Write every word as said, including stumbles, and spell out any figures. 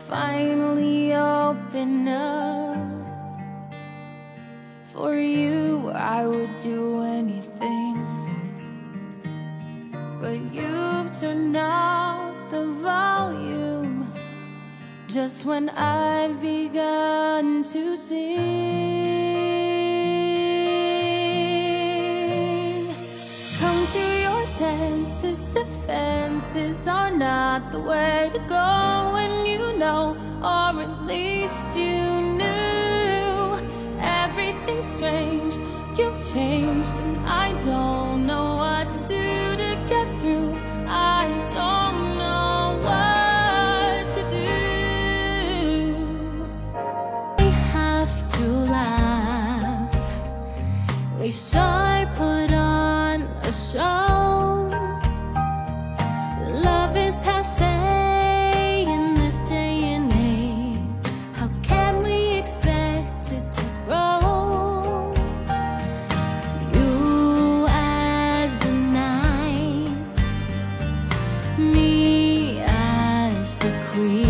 finally open up. For you, I would do anything, but you've turned off the volume just when I've begun to sing. Come to your senses, defenses are not the way to go when you know, or at least you knew. Everything's strange, you've changed, and I don't know what to do to get through. I don't know what to do. We have to laugh, wish I put on a show. Love is passé in this day and age. How can we expect it to grow? You as the night, me as the queen.